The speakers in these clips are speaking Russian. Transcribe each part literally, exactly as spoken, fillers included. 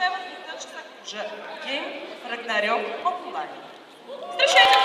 Шеф, уже Гейм Рагнарёк онлайн. Встречайте!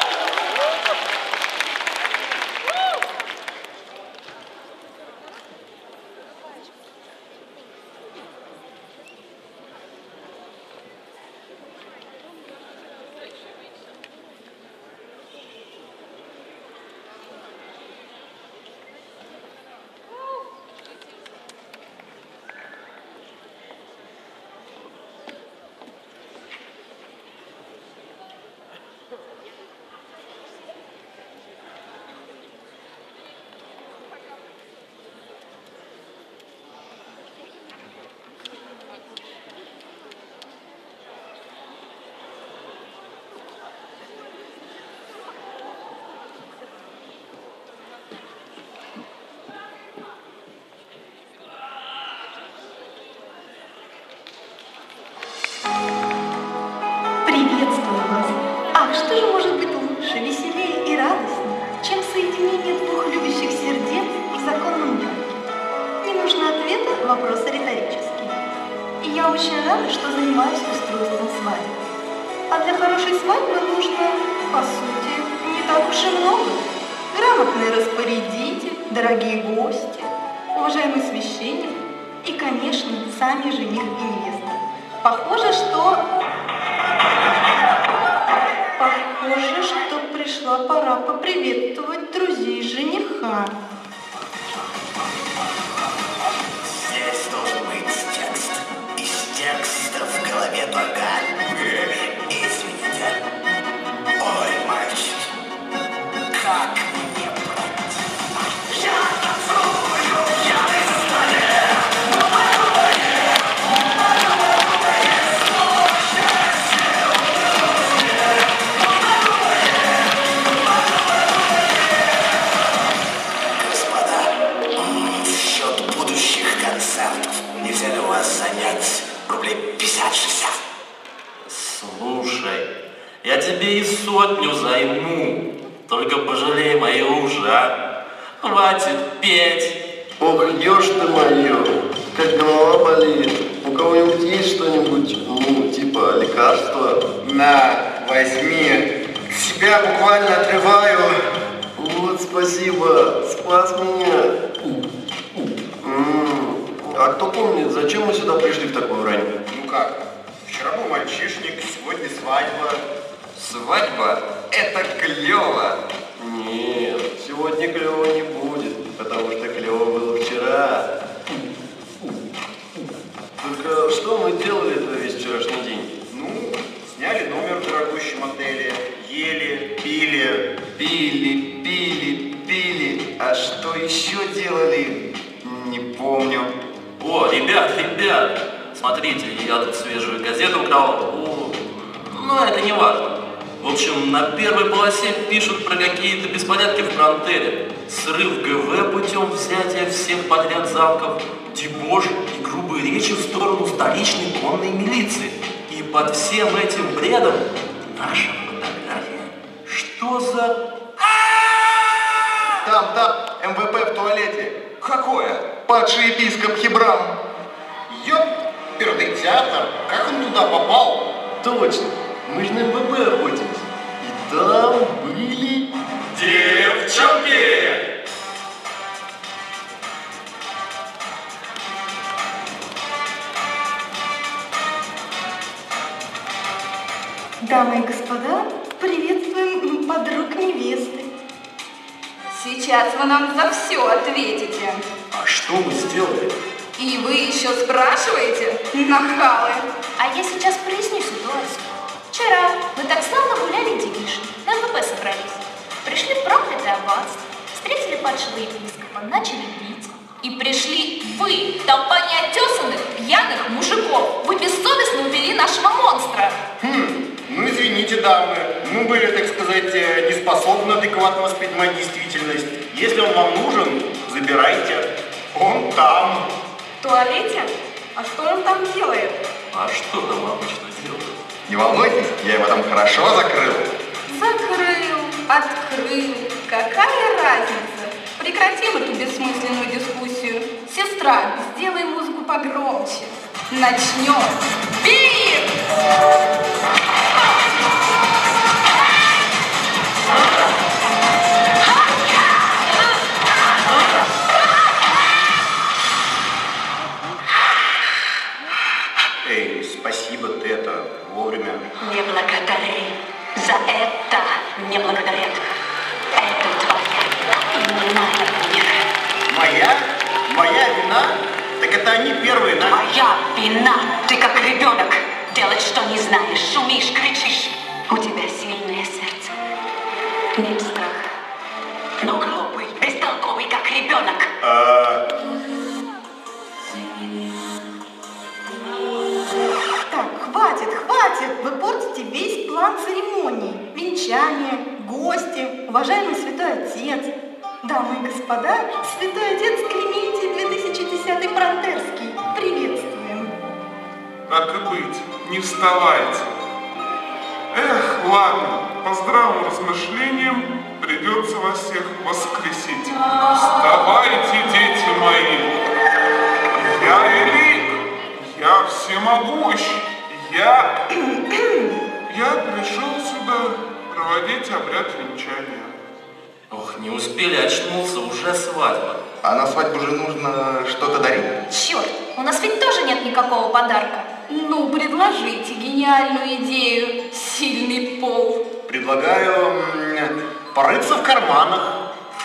Приветствую вас. А что же может быть лучше, веселее и радостнее, чем соединение двух любящих сердец в законном браке? Не нужно ответа, вопросы риторические. И я очень рада, что занимаюсь устройством свадьбы. А для хорошей свадьбы нужно, по сути, не так уж и много. Грамотный распорядитель, дорогие гости, уважаемый священник и, конечно, сами жених и невеста. Похоже, что... Похоже, что пришла пора поприветствовать друзей жениха. Здесь должен быть текст. Из текста в голове богат. Извините. Ой, мальчик, как мне противно. Я танцую, я нельзя ли у вас занять рублей пятьдесят-шестьдесят? Слушай, я тебе и сотню займу. Только пожалей мои уши, а? Хватит петь. Ох, ешь ты мое, как голова болит. У кого-нибудь есть что-нибудь, ну, типа лекарства? На, возьми. Себя буквально отрываю. Вот, спасибо, спас меня. М-м. А кто помнит, зачем мы сюда пришли в такую рань? Ну как, вчера был мальчишник, сегодня свадьба. Свадьба? Это клево. Нет, сегодня клево не будет, потому что клево было вчера. Только что мы делали-то весь вчерашний день? Ну, сняли номер в дорогущем отеле, ели, пили. Пили, пили, пили. А что еще делали? Не помню. О, ребят, ребят, смотрите, я тут свежую газету украл. О, но это не важно. В общем, на первой полосе пишут про какие-то беспорядки в Брантере. Срыв ГВ путем взятия всех подряд замков, дебош и грубые речи в сторону столичной конной милиции. И под всем этим бредом наша фотография. Что за... Там, там, эм вэ пэ в туалете. Какое? Падший епископ Хибрам. Ёп, пердый театр. Как он туда попал? Точно, мы же на эм вэ пэ охотились. И там были... девчонки! Дамы и господа, приветствуем подруг невесты. Сейчас вы нам за все ответите. А что мы сделали? И вы еще спрашиваете? Нахалы. А я сейчас проясню ситуацию. Вчера мы так славно гуляли девишни, на эм вэ пэ собрались. Пришли в проклятое аббатство, встретили падшего епископа, начали пить. И пришли вы, толпа неотесанных, пьяных мужиков. Вы бессовестно увели нашего монстра. Хм, ну извините, дамы, мы были, так сказать, не способны адекватно воспринимать действительность. Если он вам нужен, забирайте. Он там. В туалете? А что он там делает? А что там обычно делают? Не волнуйтесь, я его там хорошо закрыл. Закрыл, открыл. Какая разница? Прекратим эту бессмысленную дискуссию. Сестра, сделай музыку погромче. Начнем. Бей! Эй, спасибо, ты это вовремя. Не благодари. За это не благодарят. Это твоя именная вина. Моя? Моя вина? Так это они первые на... Моя вина. Ты как ребенок. Делать, что не знаешь. Шумишь, кричишь. У тебя сильное сердце. Нет страха. Но глупый, бестолковый, как ребенок. А... Так, хватит, хватит. Вы портите весь план церемонии. Венчание, гости, уважаемый святой отец. Дамы и господа, святой отец Клементий две тысячи десятый Пронтерский. Приветствуем. Так и быть, не вставайте. Эх, ладно, по здравым размышлениям придется вас всех воскресить. Вставайте, дети мои. Я велик, я всемогущ, я... Я пришел сюда проводить обряд венчания. Ох, не успели, очнулся, уже свадьба. А на свадьбу же нужно что-то дарить. Черт, у нас ведь тоже нет никакого подарка. Ну, предложите гениальную идею. Сильный пол. Предлагаю м, порыться в карманах.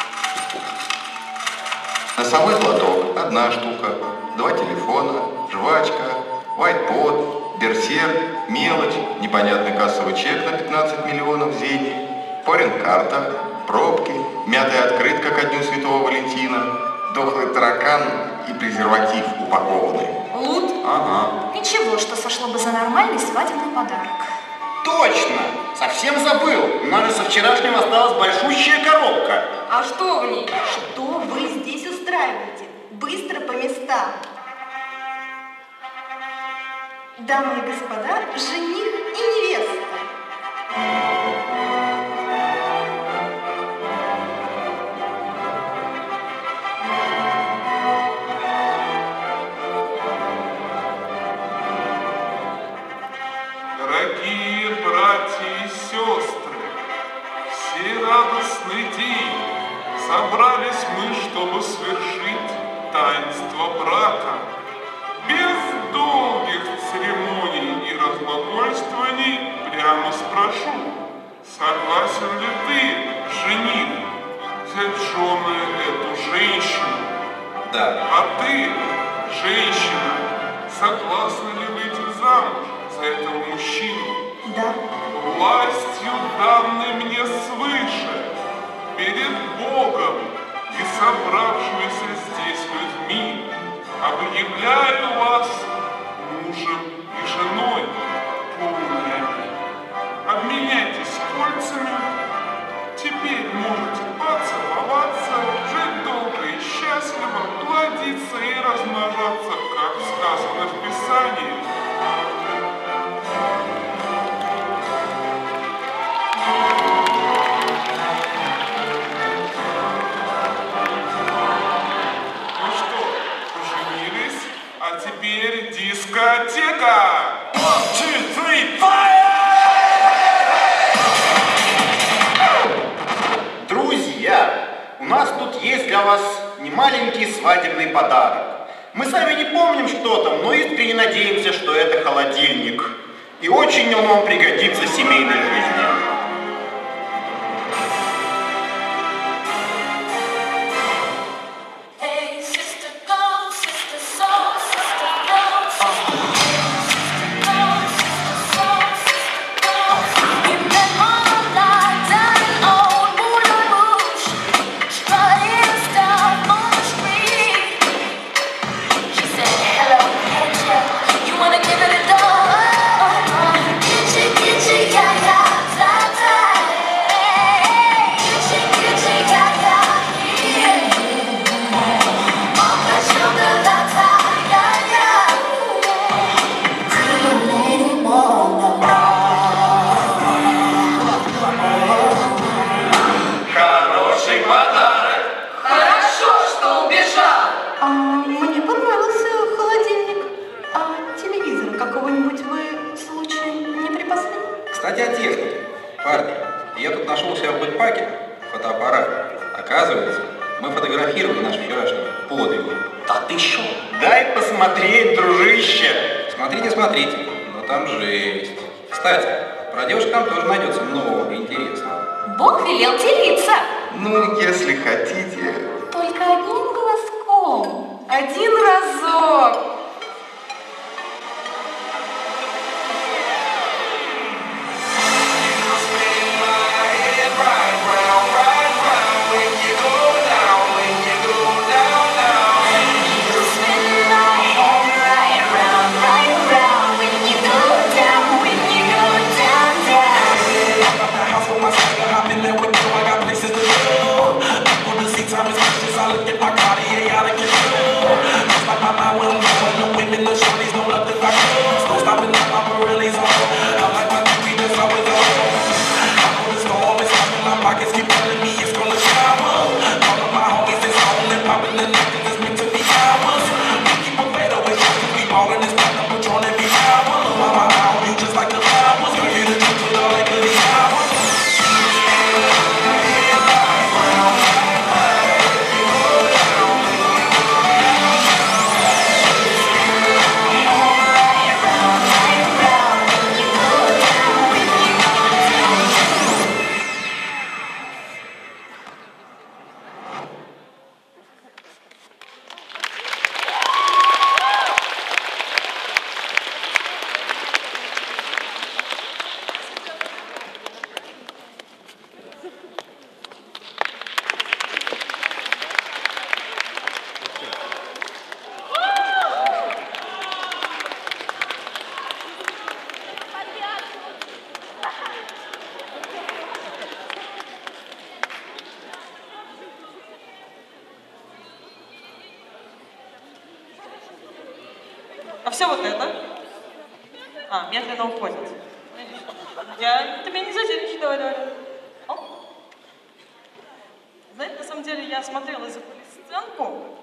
Носовой платок – одна штука, два телефона, жвачка, вайтпод, берсерк, мелочь, непонятный кассовый чек на пятнадцать миллионов зений, форин-карта, пробки, мятая открытка ко дню Святого Валентина, дохлый таракан и презерватив упакованный. Лут? Ага. Ничего, что сошло бы за нормальный свадебный подарок. Точно! Совсем забыл. У нас же со вчерашнего осталась большущая коробка. А что в ней? Что вы здесь устраиваете? Быстро по местам. Дамы и господа, жених и невеста. Дорогие братья и сестры, в сей радостный день собрались мы, чтобы свершить таинство брака. Без долгих церемоний и разглагольствований прямо спрошу, согласен ли ты, жених, взять в жены эту женщину? Да. А ты, женщина, согласна ли выйти замуж за этого мужчину? Да. Властью, данной мне свыше, перед Богом и собравшимися здесь людьми, объявляю вас мужем и женой. Полное. Обменяйтесь кольцами. Теперь можете поцеловаться, жить долго и счастливо, плодиться и размножаться, как сказано в Писании. Ну что, поженились? А теперь дискотека! One, two, three, fire! Друзья, у нас тут есть для вас немаленький свадебный подарок. Мы сами не помним, что там, но искренне надеемся, что это холодильник. И очень он вам пригодится в семейной жизни. Hey, sister, go, sister, soul, sister, go, sister, go, sister, soul, sister, go. In that moonlight, dying old Moulin Rouge, strutting style on the street. She said, hello, hey, Joe, you wanna give it a go? Get you, get you, yeah, yeah, Кстати, о технике. Парни, я тут нашел у себя в бэкпаке фотоаппарат. Оказывается, мы фотографировали наш вчерашний подвиг. Да ты шо? Дай посмотреть, дружище. Смотрите, смотрите, но там жесть. Кстати, про девушек там тоже найдется много интересного. Бог велел делиться. Ну, если хотите. Только одним голоском. Один разок. А все вот это? А, медленно уходит. Я тебе не задержу, давай, давай. Оп. Знаете, на самом деле я смотрела сценку,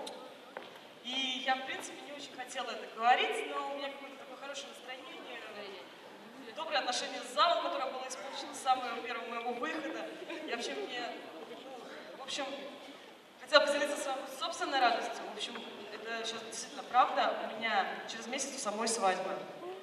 и я, в принципе, не очень хотела это говорить, но у меня какое-то такое хорошее настроение, доброе отношение с залом, которое было испорчено с самого первого моего выхода. И вообще мне, ну, в общем, хотела поделиться с вами собственной радостью. В общем, это сейчас действительно правда. У меня через месяц у самой свадьба.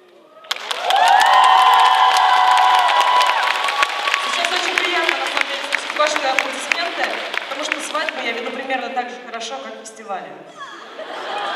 Сейчас очень приятно, на самом деле, слышать ваши аплодисменты, потому что свадьбу я веду примерно так же хорошо, как фестивали.